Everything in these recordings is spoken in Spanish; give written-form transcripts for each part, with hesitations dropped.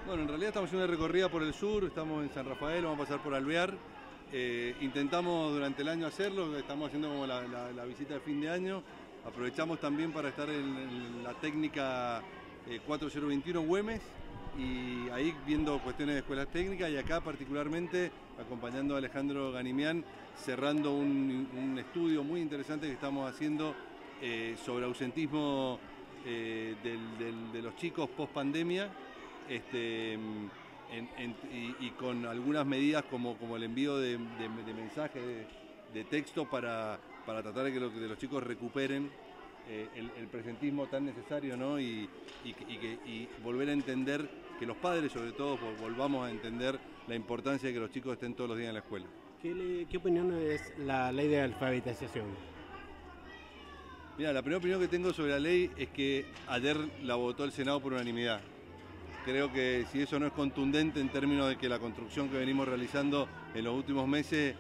Bueno, en realidad estamos haciendo una recorrida por el sur, estamos en San Rafael, vamos a pasar por Alvear. Intentamos durante el año hacerlo, estamos haciendo como la visita de fin de año. Aprovechamos también para estar en la técnica 4021 en Güemes y ahí viendo cuestiones de escuelas técnicas y acá particularmente acompañando a Alejandro Ganimián, cerrando un estudio muy interesante que estamos haciendo sobre ausentismo de los chicos post pandemia. Y con algunas medidas como el envío de mensajes de texto para tratar de que los chicos recuperen el presentismo tan necesario, ¿no? Y volver a entender, que los padres sobre todo volvamos a entender la importancia de que los chicos estén todos los días en la escuela. ¿Qué opinión es la ley de alfabetización? Mira, la primera opinión que tengo sobre la ley es que ayer la votó el Senado por unanimidad. Creo que si eso no es contundente en términos de que la construcción que venimos realizando en los últimos meses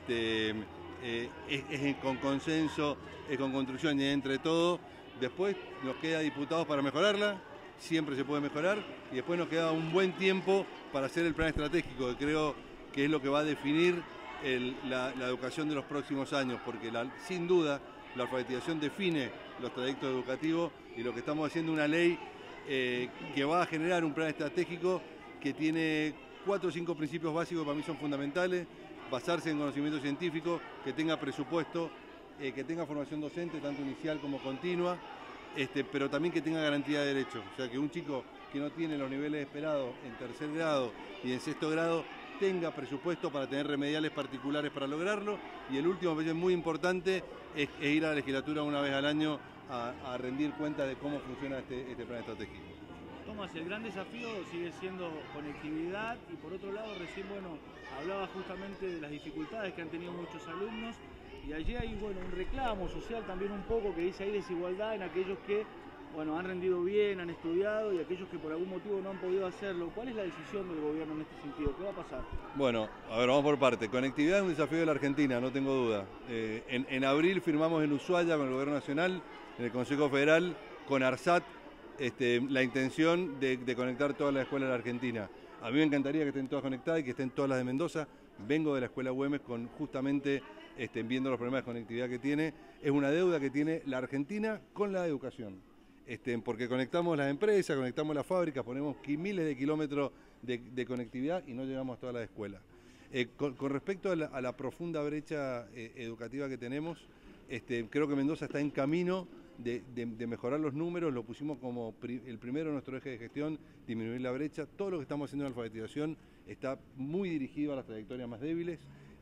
es con consenso, es con construcción y entre todo, después nos queda diputados para mejorarla, siempre se puede mejorar, y después nos queda un buen tiempo para hacer el plan estratégico, que creo que es lo que va a definir la educación de los próximos años, porque sin duda la alfabetización define los trayectos educativos y lo que estamos haciendo es una ley que va a generar un plan estratégico que tiene 4 o 5 principios básicos que para mí son fundamentales: basarse en conocimiento científico, que tenga presupuesto, que tenga formación docente, tanto inicial como continua, pero también que tenga garantía de derechos. O sea, que un chico que no tiene los niveles esperados en tercer grado y en sexto grado tenga presupuesto para tener remediales particulares para lograrlo. Y el último, que es muy importante, es ir a la legislatura una vez al año a rendir cuenta de cómo funciona este plan estratégico. Tomás, el gran desafío sigue siendo conectividad y por otro lado recién hablaba justamente de las dificultades que han tenido muchos alumnos y allí hay un reclamo social también un poco que dice hay desigualdad en aquellos que han rendido bien, han estudiado y aquellos que por algún motivo no han podido hacerlo. ¿Cuál es la decisión del gobierno en este sentido? ¿Qué va a pasar? Bueno, a ver, vamos por parte. Conectividad es un desafío de la Argentina, no tengo duda. En abril firmamos en Ushuaia con el Gobierno Nacional, en el Consejo Federal, con ARSAT, la intención de conectar todas las escuelas de la Argentina. A mí me encantaría que estén todas conectadas y que estén todas las de Mendoza. Vengo de la Escuela Güemes justamente viendo los problemas de conectividad que tiene. Es una deuda que tiene la Argentina con la educación. Porque conectamos las empresas, conectamos las fábricas, ponemos miles de kilómetros de conectividad y no llegamos a todas las escuelas. Con respecto a la profunda brecha educativa que tenemos, creo que Mendoza está en camino de mejorar los números. Lo pusimos como el primero en nuestro eje de gestión, disminuir la brecha. Todo lo que estamos haciendo en alfabetización está muy dirigido a las trayectorias más débiles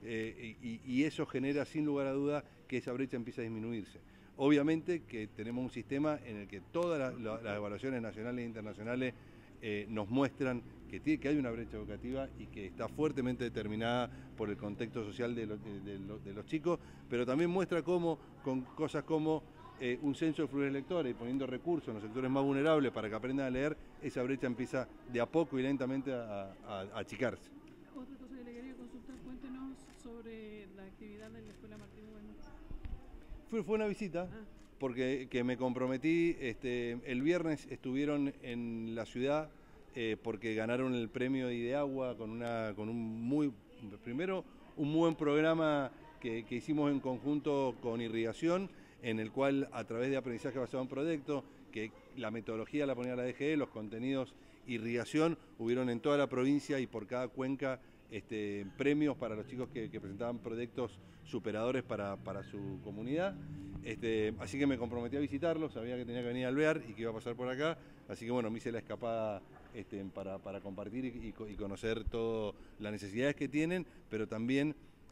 y eso genera sin lugar a duda que esa brecha empiece a disminuirse. Obviamente que tenemos un sistema en el que todas las evaluaciones nacionales e internacionales nos muestran que hay una brecha educativa y que está fuertemente determinada por el contexto social de los chicos, pero también muestra cómo, con cosas como un censo de fluidez lectora y poniendo recursos en los sectores más vulnerables para que aprendan a leer, esa brecha empieza de a poco y lentamente a achicarse. Otra cosa que le quería consultar, cuéntenos sobre la actividad de la Escuela Martín Güemes. Fue una visita, porque me comprometí, el viernes estuvieron en la ciudad porque ganaron el premio Ideagua con un muy buen programa que hicimos en conjunto con Irrigación, en el cual a través de aprendizaje basado en proyectos, que la metodología la ponía la DGE, los contenidos Irrigación, hubieron en toda la provincia y por cada cuenca premios para los chicos que presentaban proyectos superadores para su comunidad. Así que me comprometí a visitarlos, sabía que tenía que venir a Alvear y que iba a pasar por acá, así que bueno, me hice la escapada para compartir y conocer todas las necesidades que tienen, pero también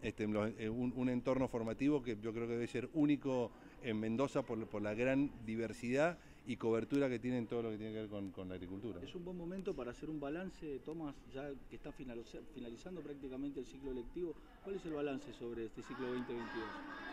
un entorno formativo que yo creo que debe ser único en Mendoza por la gran diversidad y cobertura que tienen todo lo que tiene que ver con la agricultura. Es un buen momento para hacer un balance, Tomás, ya que está finalizando prácticamente el ciclo lectivo. ¿Cuál es el balance sobre este ciclo 2022?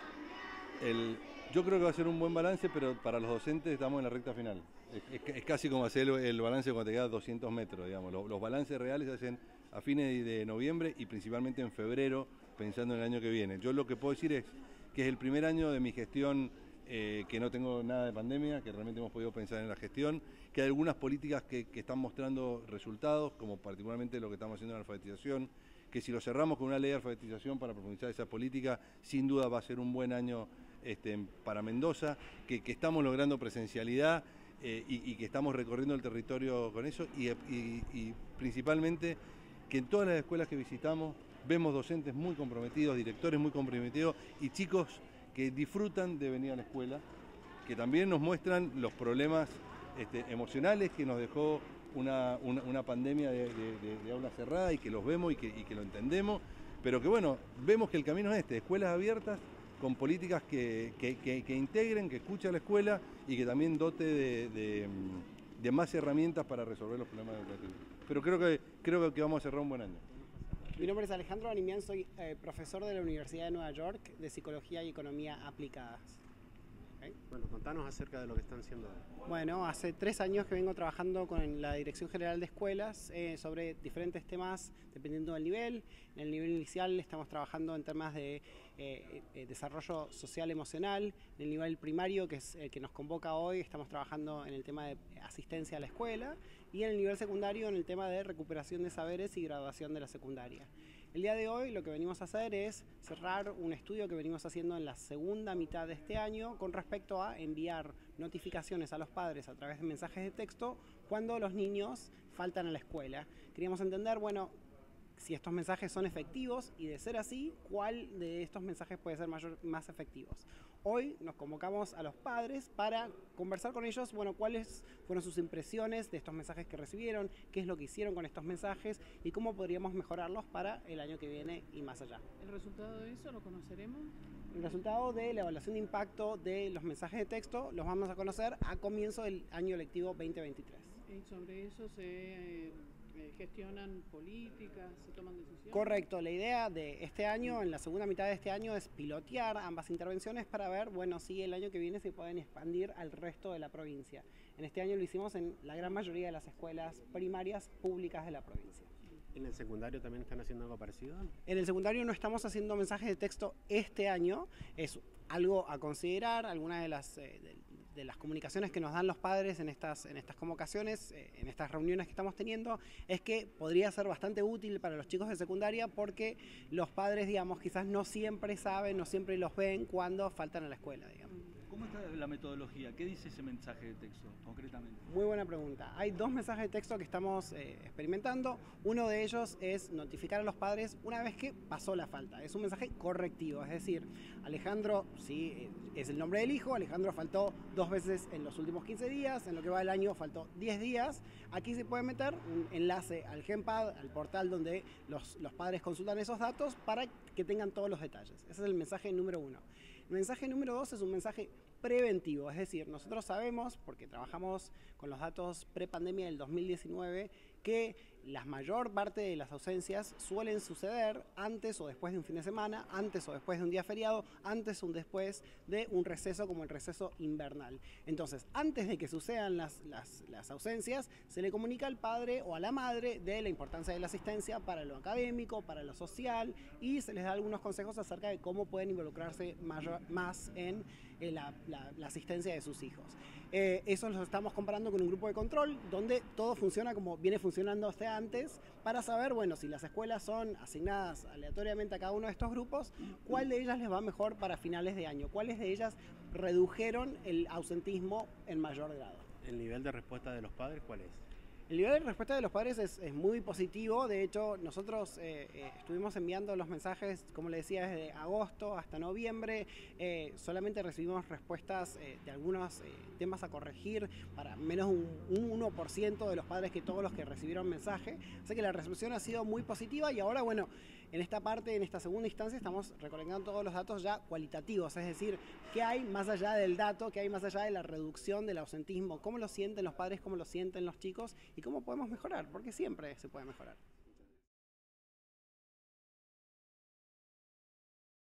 Yo creo que va a ser un buen balance, pero para los docentes estamos en la recta final. Es casi como hacer el balance cuando te quedan 200 metros, digamos. Los balances reales se hacen a fines de noviembre y principalmente en febrero, pensando en el año que viene. Yo lo que puedo decir es que es el primer año de mi gestión que no tengo nada de pandemia, que realmente hemos podido pensar en la gestión, que hay algunas políticas que están mostrando resultados, como particularmente lo que estamos haciendo en la alfabetización, que si lo cerramos con una ley de alfabetización para profundizar esa política, sin duda va a ser un buen año para Mendoza, que estamos logrando presencialidad y que estamos recorriendo el territorio con eso, y principalmente que en todas las escuelas que visitamos vemos docentes muy comprometidos, directores muy comprometidos y chicos que disfrutan de venir a la escuela, que también nos muestran los problemas emocionales que nos dejó una pandemia de aula cerrada y que los vemos y que lo entendemos, pero que bueno, vemos que el camino es escuelas abiertas con políticas que integren, que escuchen a la escuela y que también dote de más herramientas para resolver los problemas educativos. Pero creo que vamos a cerrar un buen año. Mi nombre es Alejandro Animian, soy profesor de la Universidad de Nueva York de Psicología y Economía Aplicadas. ¿Okay? Bueno, contanos acerca de lo que están haciendo. Bueno, hace 3 años que vengo trabajando con la Dirección General de Escuelas sobre diferentes temas dependiendo del nivel. En el nivel inicial estamos trabajando en temas de desarrollo social emocional. En el nivel primario, que es el que nos convoca hoy, estamos trabajando en el tema de asistencia a la escuela. Y en el nivel secundario en el tema de recuperación de saberes y graduación de la secundaria. El día de hoy lo que venimos a hacer es cerrar un estudio que venimos haciendo en la segunda mitad de este año con respecto a enviar notificaciones a los padres a través de mensajes de texto cuando los niños faltan a la escuela. Queríamos entender, bueno, si estos mensajes son efectivos y de ser así, ¿cuál de estos mensajes puede ser más efectivos? Hoy nos convocamos a los padres para conversar con ellos, bueno, cuáles fueron sus impresiones de estos mensajes que recibieron, qué es lo que hicieron con estos mensajes y cómo podríamos mejorarlos para el año que viene y más allá. ¿El resultado de eso lo conoceremos? El resultado de la evaluación de impacto de los mensajes de texto los vamos a conocer a comienzo del año lectivo 2023. ¿Y sobre eso se gestionan políticas, se toman decisiones? Correcto, la idea de este año, en la segunda mitad de este año, es pilotear ambas intervenciones para ver, bueno, si el año que viene se pueden expandir al resto de la provincia. En este año lo hicimos en la gran mayoría de las escuelas primarias públicas de la provincia. ¿En el secundario también están haciendo algo parecido? En el secundario no estamos haciendo mensajes de texto este año, es algo a considerar. Algunas de las comunicaciones que nos dan los padres en estas convocaciones, en estas reuniones que estamos teniendo, es que podría ser bastante útil para los chicos de secundaria porque los padres, digamos, quizás no siempre saben, no siempre los ven cuando faltan a la escuela, digamos. ¿Cómo está la metodología? ¿Qué dice ese mensaje de texto concretamente? Muy buena pregunta. Hay 2 mensajes de texto que estamos experimentando. Uno de ellos es notificar a los padres una vez que pasó la falta. Es un mensaje correctivo, es decir, Alejandro, sí, es el nombre del hijo, Alejandro faltó 2 veces en los últimos 15 días, en lo que va del año faltó 10 días. Aquí se puede meter un enlace al GenPad, al portal donde los padres consultan esos datos para que tengan todos los detalles. Ese es el mensaje número 1. El mensaje número 2 es un mensaje preventivo, es decir, nosotros sabemos, porque trabajamos con los datos pre-pandemia del 2019, que la mayor parte de las ausencias suelen suceder antes o después de un fin de semana, antes o después de un día feriado, antes o después de un receso como el receso invernal. Entonces, antes de que sucedan las ausencias, se le comunica al padre o a la madre de la importancia de la asistencia para lo académico, para lo social, y se les da algunos consejos acerca de cómo pueden involucrarse más en la asistencia de sus hijos. Eso lo estamos comparando con un grupo de control donde todo funciona como viene funcionando hasta antes para saber, bueno, si las escuelas son asignadas aleatoriamente a cada uno de estos grupos, cuál de ellas les va mejor para finales de año, cuáles de ellas redujeron el ausentismo en mayor grado. ¿El nivel de respuesta de los padres cuál es? El nivel de respuesta de los padres es muy positivo. De hecho, nosotros estuvimos enviando los mensajes, como le decía, desde agosto hasta noviembre. Solamente recibimos respuestas de algunos temas a corregir para menos un 1% de los padres que todos los que recibieron mensaje. Así que la recepción ha sido muy positiva y ahora, bueno, en esta parte, en esta segunda instancia, estamos recolectando todos los datos ya cualitativos, es decir, qué hay más allá del dato, qué hay más allá de la reducción del ausentismo, cómo lo sienten los padres, cómo lo sienten los chicos y cómo podemos mejorar, porque siempre se puede mejorar.